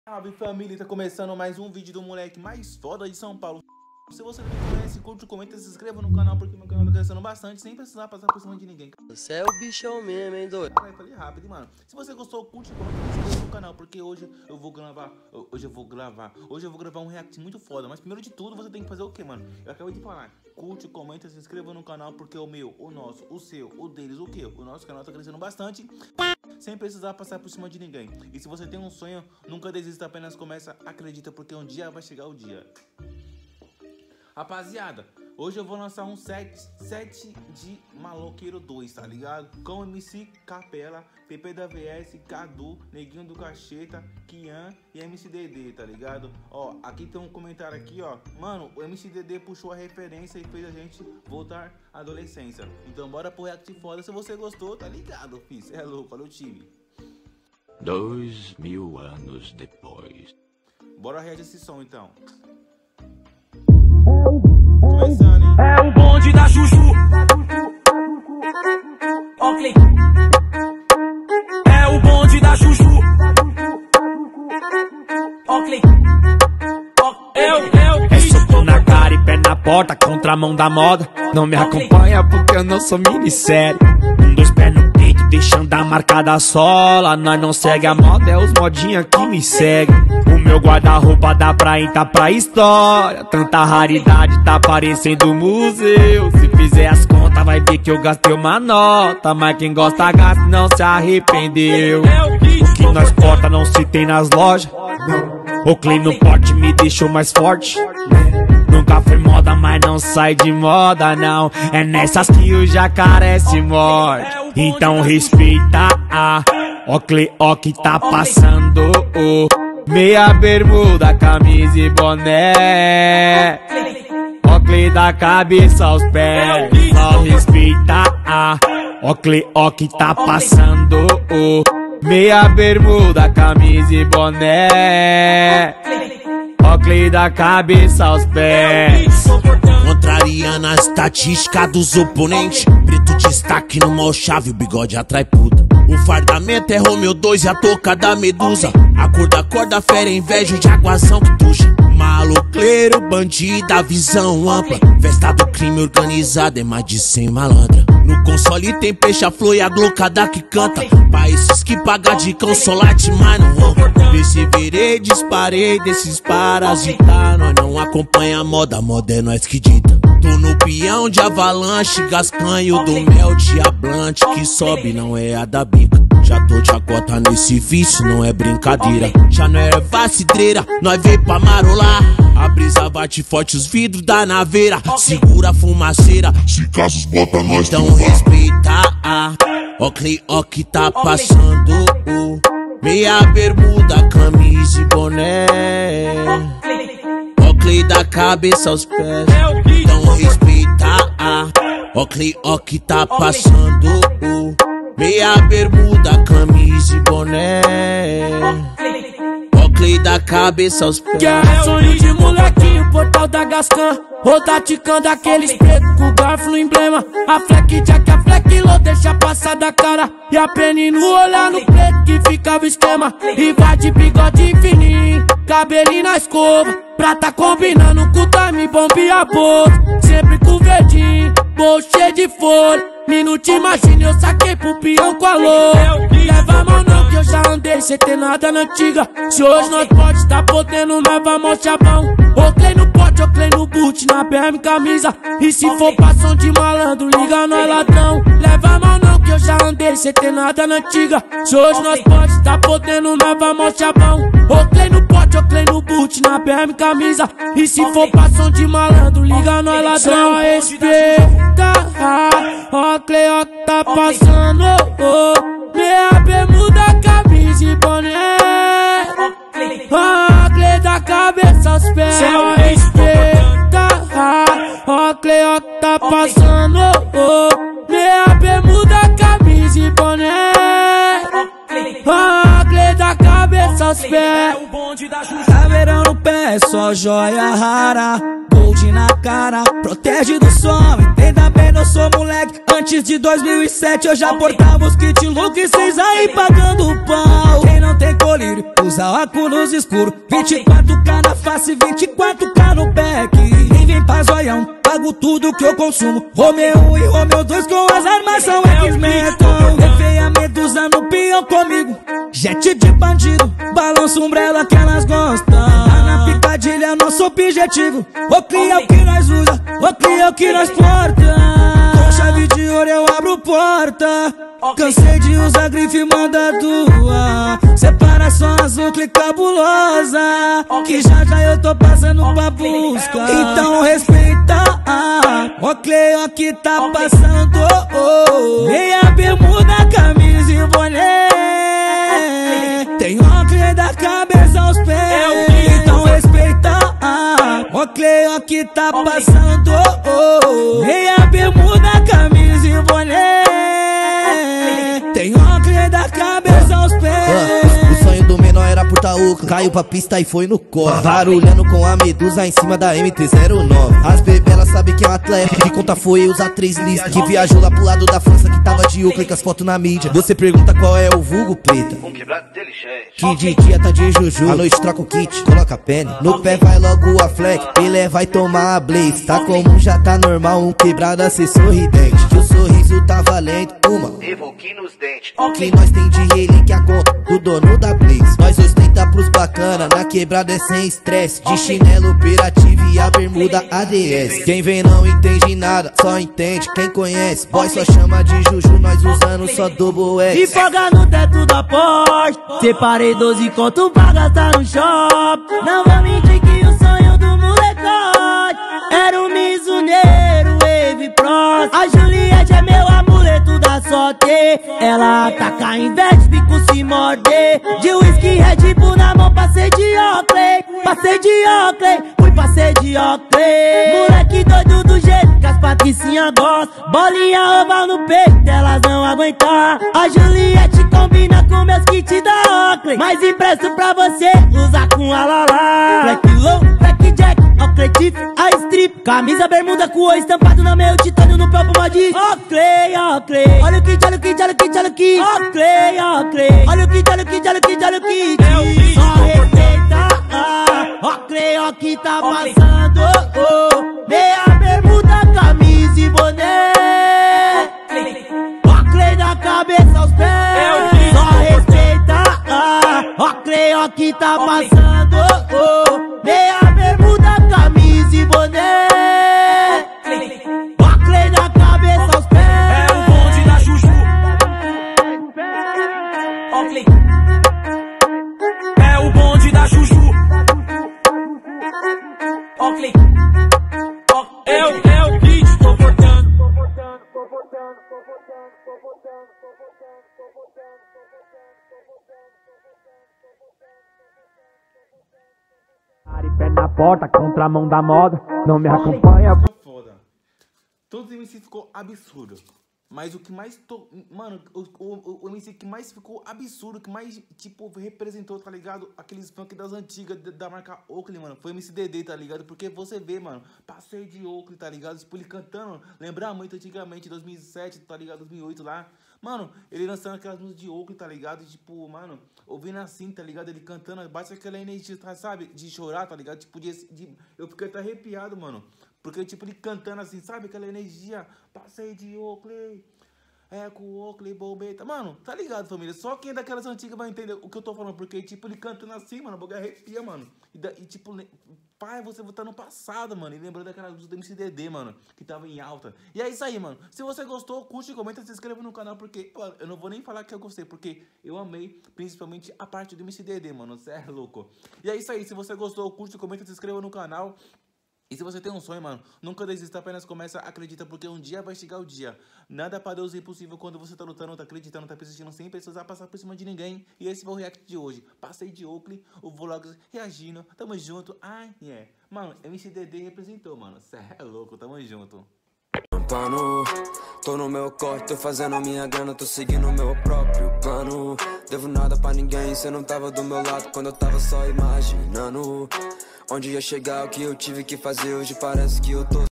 Salve família, tá começando mais um vídeo do moleque mais foda de São Paulo. Se você não me conhece, curte, comenta, se inscreva no canal, porque meu canal tá crescendo bastante, sem precisar passar por cima de ninguém. Você é o bichão mesmo, hein, doido? Eu falei rápido, mano. Se você gostou, curte, comenta, se inscreva no canal, porque hoje eu vou gravar um react muito foda. Mas primeiro de tudo, você tem que fazer o que, mano? Eu acabei de falar. Curte, comenta, se inscreva no canal, porque o meu, o nosso, o seu, o deles, o que? O nosso canal tá crescendo bastante, sem precisar passar por cima de ninguém. E se você tem um sonho, nunca desista, apenas começa, acredita, porque um dia vai chegar o dia. Rapaziada, hoje eu vou lançar um set de Maloqueiro 2, tá ligado? Com MC Capela, PP da VS, Cadu, Neguinho do Cacheta, Kian e MC Dedê, tá ligado? Ó, aqui tem um comentário aqui, ó. Mano, o MC Dedê puxou a referência e fez a gente voltar à adolescência. Então bora pro react foda, se você gostou, tá ligado, filho? Cê é louco, olha o time. 2000 anos depois. Bora reagir esse som, então. Começando, hein? É o bonde da Chuchu. Ok. É o bonde da Chuchu. Ok. É soco na cara e pé na porta, contramão da moda. Não me acompanha porque eu não sou minissérie. Dois pés no peito, deixando a marca da sola. Nós não segue a moda, é os modinha que me seguem. O meu guarda-roupa dá pra entrar pra história. Tanta raridade tá parecendo museu. Se fizer as contas vai ver que eu gastei uma nota. Mas quem gosta gasta não se arrependeu. O que nós porta não se tem nas lojas. O clean no porte me deixou mais forte. Nunca foi moda, mas não sai de moda não. É nessas que o jacaré se morde. Então respeita a ó que tá passando. Meia bermuda, camisa e boné. Ócle da cabeça aos pés. Só respeita a ó que tá passando. Meia bermuda, camisa e boné. Ócle da cabeça aos pés. Contrariando a estatística dos oponentes. Preto destaque no mal chave, o bigode atrai puta. O fardamento é Romeu 2 e a touca da Medusa. A cor da corda fera, inveja de aguazão que tuxa. Maloqueiro, bandida, visão ampla. Festa do crime organizado, é mais de 100 malandra. No console tem peixe, a flor e a glocada que canta. Pra esses que pagam de cão, solate, mas não honra. Perseverei, disparei desses parasitar. Nós não acompanha a moda é nós que dita. Tô no peão de avalanche, gascanho do mel diablante. Que sobe, não é a da bica. Já tô de acota nesse vício, não é brincadeira. Já não é vacidreira, nós veio pra marolar. A brisa bate forte os vidros da naveira. Segura a fumaceira, se casos bota nós. então respeita a ó que tá passando. Meia bermuda, camisa e boné. Ócle da cabeça aos pés. Então respeita a ó que tá passando. Meia bermuda, camisa e boné. Ócle da cabeça aos pés. Que é sonho de molequinho, portal da Gascan. Rotaticando aqueles pretos com garfo no emblema. A fleck jack, a fleck low, deixa passar da cara. E a pene no olhar no preto que ficava o esquema. E vai de bigode fininho, cabelinho na escova. Pra tá combinando com o time, bombinha bolsa. Sempre com verdinho, bolso cheio de folha. Minuto imagina, eu saquei pro peão com a louca. Leva a mão não que eu já andei sem ter nada na antiga. Se hoje nós pode tá podendo, nós vamos chavão. Oclei no pote, oclei no boot, na BM camisa. E se for passão de malandro, liga nós ladrão. Leva a mão não que eu já andei sem ter nada na antiga. Se hoje nós pode tá podendo, nós vamos chavão. Oclei no pote, oclei no boot, na BM camisa. E se for passão de malandro, liga nós ladrão. Respeita ó que tá passando. Meia bermuda, camisa e boné. Ócle da cabeça aos pés. Só respeita ó que tá passando. Meia bermuda, camisa e boné. Ócle da cabeça aos pés. bonde da Juju. Caveirão no pé, só joia rara. Gold na cara, protege do sol. Entenda bem, eu sou moleque. Antes de 2007 eu já portava os kit look e cês aí pagando pau. Quem não tem colírio, usa óculos escuro. 24K na face, 24K no back. Nem vem pra zoião, pago tudo que eu consumo. Romeu e Romeu 2 com as armas são X-Metal. Levei a Medusa no peão comigo. Jet de bandido, balança umbrella que elas gostam. Tá na picadilha, nosso objetivo. Oakley é o que nós usa, Oakley é o que nós porta. Com chave de ouro eu abro porta. Cansei de usar grife, manda doar. Separação azul, clique cabulosa. Que já eu tô passando pra busca. Então respeita, Oakley é o que tá passando. Meia bermuda, camisa e boné. Tem Oakley da cabeça aos pés. Então respeita, Oakley é o que tá passando. Meia bermuda, camisa e boné. Tem Oakley da cabeça aos pés. O sonho do menor era puta Oakley. Caiu pra pista e foi no corre. Barulhando com a Medusa em cima da MT-09. As bebê elas sabem que é um atleta. Que conta foi usar 3 listas. Que viajou lá pro lado da França, que tava de Oakley com as fotos na mídia. Você pergunta qual é o vulgo, preta. Um quebrado inteligente. Que de dia tá de Juju, à noite troca o kit, coloca a pena. No pé vai logo a fleck, ele vai tomar a blaze. Tá comum, já tá normal, um quebrado a ser sorridente. Que o sorriso tá valendo, uma Evoque nos dentes. que nós tem de relíquia com o dono da Blaze. Nós ostenta pros bacana, na quebrada é sem estresse. De chinelo operativo e a bermuda ADS. Quem vem não entende nada, só entende quem conhece. Boy só chama de Juju, nós usando só double X. E folga no teto da Porsche. Separei 12 conto pra gastar no shopping. Não vou mentir que o sonho do molecote era um mizuneiro Wave Pro. A Juliette é meu amuleto da sorte. Ela ataca, inverte, bico se morder. De whisky, Red Bull na mão, passei de Oakley. Passei de Oakley, fui passei de Oakley. Moleque doido do jeito que as patricinhas gostam. Bolinha oval no peito, elas não aguentar. A Juliette combina com meus kits da Oakley. Mas empresto pra você usar com a Lala. Black Low, Black Jack, Oakley Tiff, a strip. Camisa bermuda com o estampado no meu titânio no próprio mod. Oakley, Oakley. Olha o kit, olha o kit, olha o kit, olha o kit. Oakley, Oakley. Olha o kit, olha o kit, olha o kit, olha o kit. Só respeita, Oakley é o que tá passando. Meia bermuda, camisa e boné. Oakley da cabeça aos pés. Só respeita, Oakley é o que tá passando. Meia bermuda, camisa e boné. Oakley da cabeça aos pés. É o bonde da Juju. Oakley. É o bonde da Juju. Oakley. É o beat, tô cortando. Pé na porta, contramão da moda, não me acompanha. Foda. Todos os MC ficou absurdo. Mas o que mais mano, o MC que mais ficou absurdo, que mais, tipo, representou, tá ligado? Aqueles funk das antigas, da marca Oakley, mano. Foi o MC Dedê, tá ligado? Porque você vê, mano, passeio de Oakley, tá ligado? Tipo, ele cantando, lembrar muito antigamente, 2007, tá ligado? 2008 lá. Mano, ele lançando aquelas músicas de Oakley, tá ligado? Tipo, mano, ouvindo assim, tá ligado? Ele cantando, bate aquela energia, sabe? De chorar, tá ligado? Tipo, eu fiquei até arrepiado, mano. Porque, tipo, ele cantando assim, sabe? Aquela energia, passeio de Oakley. É, com o Oakley, Bombeta. Mano, tá ligado, família? Só quem é daquelas antigas vai entender o que eu tô falando. Porque, tipo, ele cantando assim, mano, o bagulho arrepia, mano. E tipo, pai, você tá no passado, mano. E lembrando daquela luz do MCDD, mano, que tava em alta. E é isso aí, mano. Se você gostou, curte, comenta, se inscreva no canal. Porque, pô, eu não vou nem falar que eu gostei. Porque eu amei, principalmente, a parte do MCDD, mano. Você é louco. E é isso aí. Se você gostou, curte, comenta, se inscreva no canal. E se você tem um sonho, mano, nunca desista, apenas começa, acredita, porque um dia vai chegar o dia. Nada para Deus é impossível quando você tá lutando, tá acreditando, tá persistindo, sem precisar passar por cima de ninguém. E esse foi o react de hoje. Passei de Oakley, o Vlogs reagindo, tamo junto. Ai, yeah. Mano, MCDD representou, mano. Cê é louco, tamo junto. Tô no meu corte, tô fazendo minha grana, tô seguindo o meu próprio plano. Devo nada pra ninguém, cê não tava do meu lado quando eu tava só imaginando onde ia chegar, o que eu tive que fazer, hoje parece que eu tô